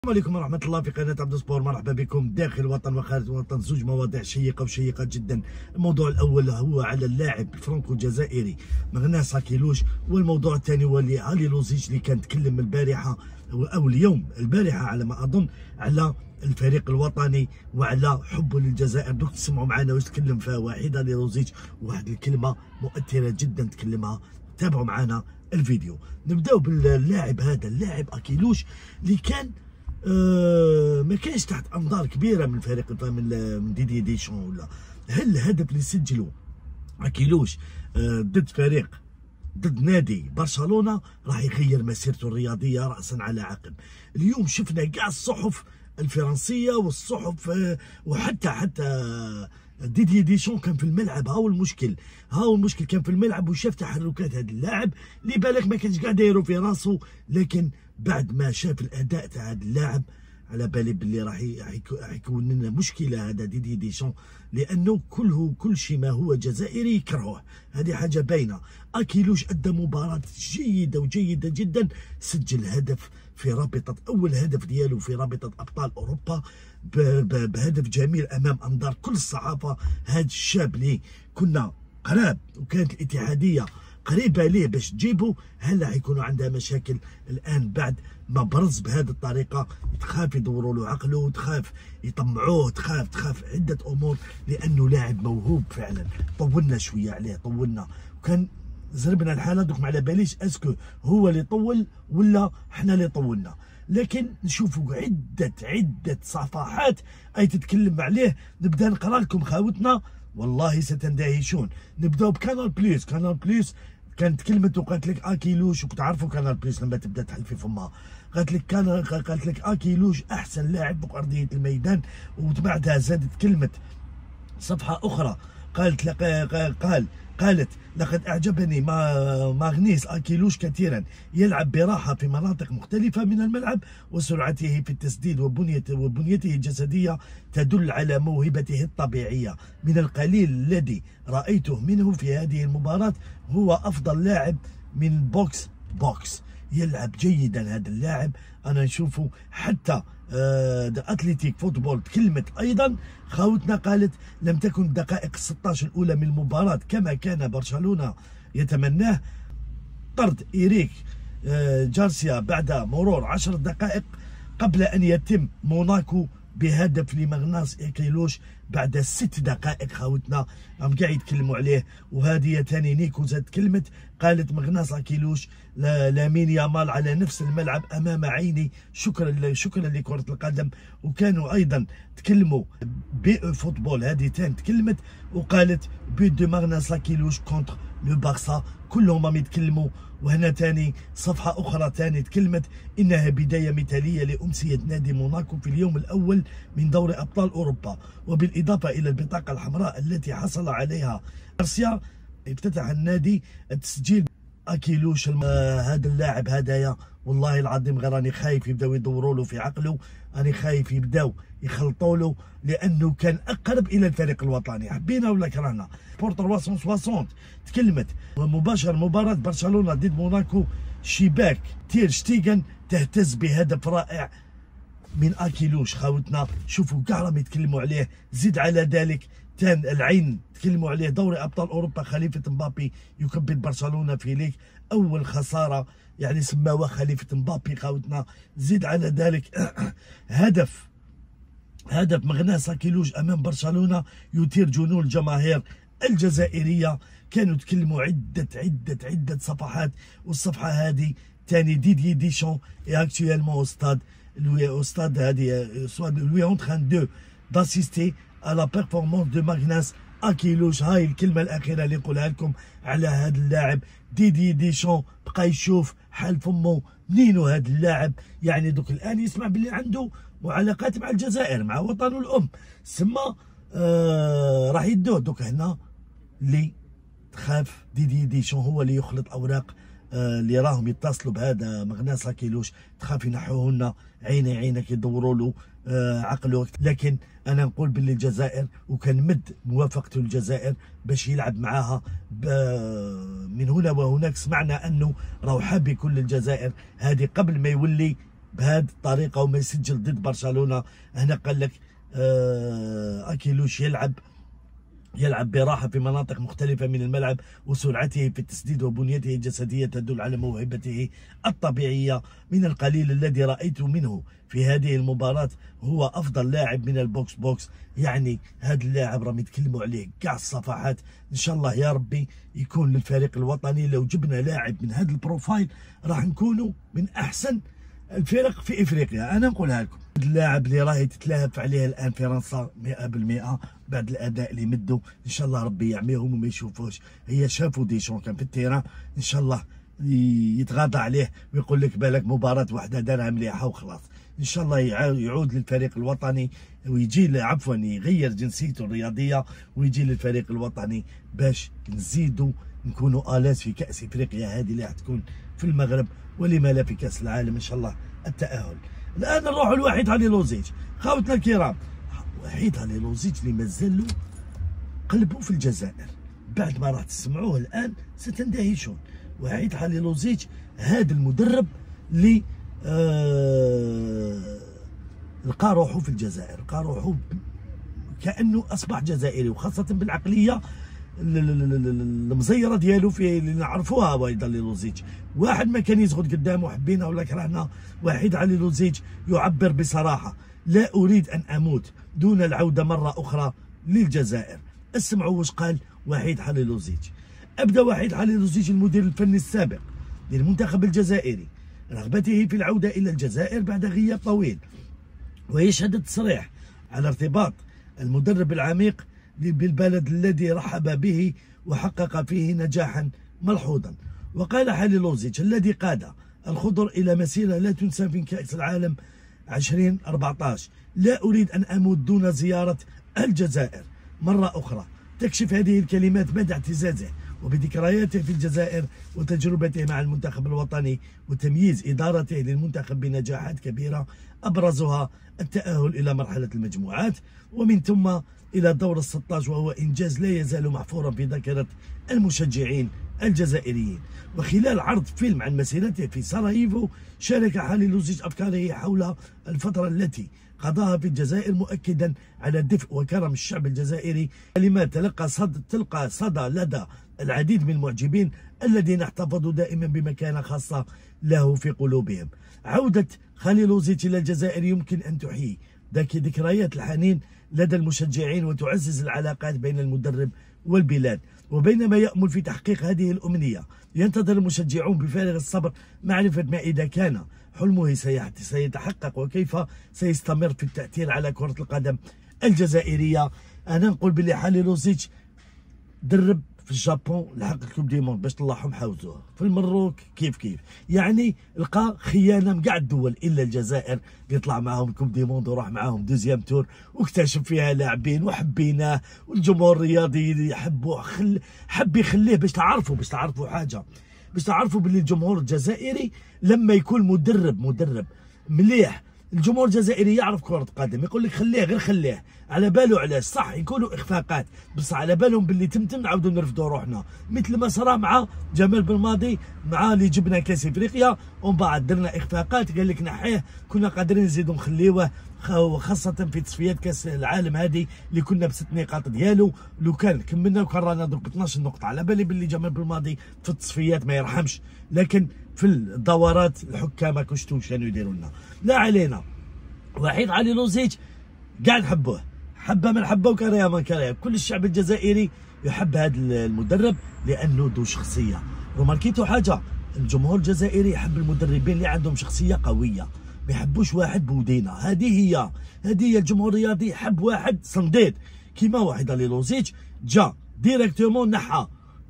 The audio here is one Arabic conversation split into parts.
السلام عليكم ورحمة الله في قناة عبد سبور. مرحبا بكم داخل الوطن وخارج الوطن. زوج مواضيع شيقة وشيقة جدا. الموضوع الأول هو على اللاعب الفرنكو الجزائري مغناس هاكيلوش، والموضوع الثاني هو اللي علي لوزيتش اللي كان تكلم البارحة أو اليوم البارحة على ما أظن على الفريق الوطني وعلى حبه للجزائر. دوك تسمعوا معنا واش تكلم فيها واحد علي لوزيتش، واحد الكلمة مؤثرة جدا تكلمها. تابعوا معنا الفيديو. نبداو باللاعب هذا، اللاعب هاكيلوش اللي كان ما كانش تحت انظار كبيره من فريق من ديدي ديشون. ولا هل الهدف اللي سجله هاكيلوش ضد فريق ضد نادي برشلونه راح يغير مسيرته الرياضيه راسا على عقب؟ اليوم شفنا كاع الصحف الفرنسيه والصحف وحتى ديدي ديشون كان في الملعب. هاو المشكل كان في الملعب وشاف تحركات هذا اللاعب اللي بالك ما كانش قاعد يديروا في راسه، لكن بعد ما شاف الاداء تاع هذا اللاعب على بالي باللي راح يكون لنا مشكله هذا ديدي ديشون، لانه كل شيء ما هو جزائري يكرهوه. هذه حاجه باينه. هاكيلوش ادى مباراه جيده جدا، سجل هدف في رابطه، اول هدف ديالو في رابطه ابطال اوروبا بهدف جميل امام انظار كل الصحافه. هذا الشاب اللي كنا قراب وكانت الاتحاديه قريبه ليه باش تجيبه، هلا حيكونوا عندها مشاكل الان بعد ما برز بهذه الطريقه. تخاف يدوروا له عقله، تخاف يطمعوه، تخاف عده امور، لانه لاعب موهوب فعلا. طولنا شويه عليه، وكان زربنا الحاله. دوك ما على باليش اسكو هو اللي طول ولا احنا اللي طولنا، لكن نشوفوا عده صفحات اي تتكلم عليه. نبدا نقرا لكم خاوتنا، والله ستندهشون. نبداو بكانال بليس. كانال بليس كانت كلمة وقالت لك هاكيلوش، وتعرفوا كانال بليس لما تبدا تحلفي فمها، قالت لك هاكيلوش احسن لاعب في ارضيه الميدان. وبعدها زادت كلمة صفحة أخرى قالت لقد أعجبني ماغنيس هاكيلوش كثيرا، يلعب براحة في مناطق مختلفة من الملعب، وسرعته في التسديد وبنيته الجسدية تدل على موهبته الطبيعية. من القليل الذي رأيته منه في هذه المباراة، هو أفضل لاعب من بوكس. يلعب جيدا هذا اللاعب، أنا نشوفه. حتى اتليتيك فوتبول تكلمت ايضا خاوتنا، قالت لم تكن الدقائق 16 الاولى من المباراه كما كان برشلونه يتمناه. طرد إيريك جارسيا بعد مرور 10 دقائق قبل ان يتم موناكو بهدف لمغناس هاكيلوش بعد 6 دقائق. خاوتنا هم قاعد يتكلموا عليه. وهذه ثاني نيكو زاد كلمت، قالت مغناس هاكيلوش لامين يامال على نفس الملعب امام عيني، شكرا لكرة القدم. وكانوا ايضا تكلموا بي فوتبول، هذه ثاني تكلمت وقالت بيت دو مغناس هاكيلوش كونتر لو بارسا. كلهم هم يتكلموا. وهنا ثاني صفحة أخرى ثاني تكلمت إنها بداية مثالية لأمسية نادي موناكو في اليوم الأول من دوري أبطال أوروبا، وبالإضافة إلى البطاقة الحمراء التي حصل عليها غارسيا، افتتح النادي التسجيل هاكيلوش. هذا اللاعب هدايا والله العظيم غير راني خايف يبداو يدوروا له في عقله، راني خايف يبداو يخلطوا له، لانه كان اقرب الى الفريق الوطني حبينا ولا كرهنا. بور 360 تكلمت مباشر مباراه برشلونه ضد موناكو، شباك تير شتيغن تهتز بهدف رائع من هاكيلوش. خاوتنا شوفوا كاع راهم يتكلموا عليه. زيد على ذلك كان العين تكلموا عليه دوري ابطال اوروبا، خليفه مبابي يكبل برشلونه في ليك، اول خساره يعني سماوها خليفه مبابي. خاوتنا زيد على ذلك هدف مغناس هاكيلوش امام برشلونه يثير جنون الجماهير الجزائريه. كانوا يتكلموا عده صفحات، والصفحه هذه ثاني ديدي ديشون اكتويلمون استاد هذه lui en train d'assister à la performance de ماغناس هاكيلوش. هاي الكلمه الاخيره اللي نقولها لكم على هذا اللاعب. ديدي ديشون بقى يشوف حال فمه منينو هذا اللاعب، يعني دوك الان يسمع باللي عنده وعلاقات مع الجزائر مع وطنه الام، سما راح يدوه. دوك هنا اللي تخاف ديدي ديشون هو اللي يخلط اوراق اللي راهم يتصلوا بهذا مغناس هاكيلوش، تخاف ينحوه لنا عينك يدوروا له عقله. لكن انا نقول باللي الجزائر وكان مد موافقته الجزائر باش يلعب معاها من هنا وهناك. سمعنا انه راهو حاب يكون للجزائر هذه قبل ما يولي بهذه الطريقه وما يسجل ضد برشلونه. هنا قال لك اكيلوش يلعب براحة في مناطق مختلفة من الملعب، وسرعته في التسديد وبنيته الجسدية تدل على موهبته الطبيعية. من القليل الذي رأيت منه في هذه المباراة هو أفضل لاعب من البوكس بوكس. يعني هذا اللاعب راهم يتكلموا عليه كاع الصفحات. إن شاء الله يا ربي يكون للفريق الوطني. لو جبنا لاعب من هذا البروفايل راح نكونوا من أحسن الفرق في افريقيا، انا نقولها لكم. اللاعب اللي راهي تتلاهف عليه الان فرنسا 100% بعد الاداء اللي مدوا، ان شاء الله ربي يعميهم وما يشوفوش. هي شافوا ديشون كان في التيران، ان شاء الله يتغاضى عليه ويقول لك بالك مباراه واحده دارها مليحه وخلاص. ان شاء الله يعود للفريق الوطني ويجي عفوا يغير جنسيته الرياضيه ويجي للفريق الوطني باش نزيدوا نكونوا آلاس في كأس افريقيا هذه اللي راح تكون في المغرب، ولما لا في كأس العالم ان شاء الله التأهل. الان نروح لوحيد هاليلوزيج. خوتنا الكرام، وحيد هاليلوزيج اللي مازال له قلبه في الجزائر، بعد ما راح تسمعوه الان ستندهشون. وحيد هاليلوزيج هذا المدرب اللي لقى روحه في الجزائر، لقى روحه كأنه اصبح جزائري، وخاصة بالعقلية المزيره ديالو في اللي نعرفوها. وحيد هاليلوزيج واحد ما كان يزغد قدامه حبينا ولا كرهنا. وحيد هاليلوزيج يعبر بصراحه: لا اريد ان اموت دون العوده مره اخرى للجزائر. اسمعوا واش قال وحيد هاليلوزيج. ابدا وحيد هاليلوزيج المدير الفني السابق للمنتخب الجزائري رغبته في العوده الى الجزائر بعد غياب طويل، ويشهد التصريح على ارتباط المدرب العميق بالبلد الذي رحب به وحقق فيه نجاحا ملحوظا. وقال هاليلوزيج الذي قاد الخضر إلى مسيرة لا تنسى في كأس العالم 2014: لا أريد أن أموت دون زيارة الجزائر مرة أخرى. تكشف هذه الكلمات مدى اعتزازه وبذكرياته في الجزائر وتجربته مع المنتخب الوطني وتمييز إدارته للمنتخب بنجاحات كبيرة أبرزها التأهل إلى مرحلة المجموعات ومن ثم إلى دور ال16، وهو إنجاز لا يزال محفورا في ذاكرة المشجعين الجزائريين. وخلال عرض فيلم عن مسيرته في سراييفو شارك هاليلوزيج أفكاره حول الفترة التي قضاها في الجزائر، مؤكدا على دفء وكرم الشعب الجزائري، كلمات تلقى صدى لدى العديد من المعجبين الذين احتفظوا دائما بمكانة خاصة له في قلوبهم. عودة هاليلوزيج إلى الجزائر يمكن أن تحيي ذكريات الحنين لدى المشجعين وتعزز العلاقات بين المدرب والبلاد. وبينما يأمل في تحقيق هذه الأمنية، ينتظر المشجعون بفارغ الصبر معرفة ما إذا كان حلمه سيتحقق وكيف سيستمر في التأثير على كرة القدم الجزائرية. أنا نقول بلي هاليلوزيج درب في الجابون لحق الكوب دي موند باش طلعهم حوزوه، في المروك كيف يعني لقى خيانه من كاع الدول الا الجزائر اللي طلع معاهم كوب دي موند وراح معاهم دوزيام تور واكتشف فيها لاعبين وحبيناه، والجمهور الرياضي يحبوه حب يخليه باش تعرفوا حاجه، باش تعرفوا باللي الجمهور الجزائري لما يكون مدرب مليح، الجمهور الجزائري يعرف كرة قدم، يقول لك خليه غير خليه، على باله علاش صح يكونوا اخفاقات بصح على بالهم باللي تمتم نعاودوا نرفدوا روحنا، مثل ما صرا مع جمال بالماضي مع اللي جبنا كاس افريقيا ومن بعد درنا اخفاقات قال لك نحيه، كنا قادرين نزيدوا نخليوه وخاصة في تصفيات كاس العالم هذه اللي كنا ب6 نقاط ديالو، لو كان كملنا وكان رانا دوك ب 12 نقطة، على بالي باللي جمال بالماضي في التصفيات ما يرحمش، لكن في الدورات الحكام ما كنتو شنو يديروا لنا. لا علينا، وحيد هاليلوزيج كاع نحبوه، حبه من حبه وكرهه من كرهه، كل الشعب الجزائري يحب هذا المدرب لانه ذو شخصيه. وماركيتو حاجه، الجمهور الجزائري يحب المدربين اللي عندهم شخصيه قويه، ما يحبوش واحد بودينه، هذه هي الجمهور الرياضي يحب واحد صنديد كيما وحيد هاليلوزيج جا ديريكتومون نحى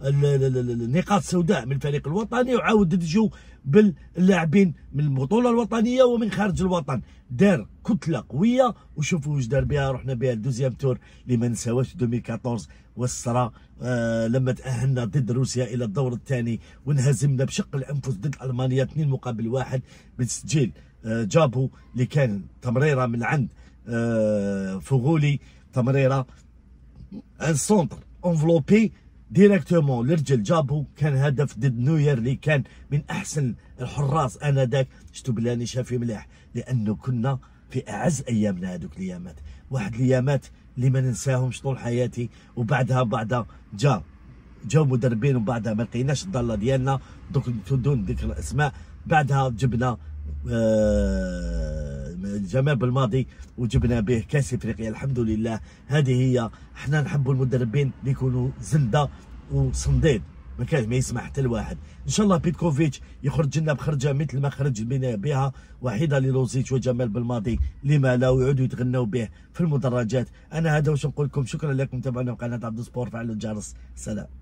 النقاط السوداء من الفريق الوطني وعاود دجو باللاعبين من البطوله الوطنيه ومن خارج الوطن، دار كتله قويه وشوفوا واش دار بها، رحنا بها الدوزيام تور اللي ما نساوش 2014 والصرا لما تاهلنا ضد روسيا الى الدور الثاني وانهزمنا بشق الانفس ضد المانيا 2-1 بتسجيل جابو اللي كان تمريره من عند فغولي، تمريره ان سونتر انفلوبي ديريكتومون الرجل جابوا، كان هدف ضد نوير اللي كان من احسن الحراس انذاك. شفتوا بلاني شافي مليح، لانه كنا في اعز ايامنا هذوك الايامات، واحد الايامات اللي ما ننساهمش طول حياتي. وبعدها جاو مدربين، وبعدها ما لقيناش الضاله ديالنا دون ذكر الاسماء. بعدها جبنا جمال بالماضي وجبنا به كاس افريقيا الحمد لله. هذه هي، احنا نحبوا المدربين اللي يكونوا زنده وصنديد، ما يسمح حتى الواحد. ان شاء الله بيتكوفيتش يخرج لنا بخرجه مثل ما خرج بها وحيده لروزيتش وجمال بالماضي، لما لا، ويعودوا يتغنوا به في المدرجات. انا هذا واش نقول لكم. شكرا لكم، تابعونا في قناه عبدو سبور، فعلوا الجرس. سلام.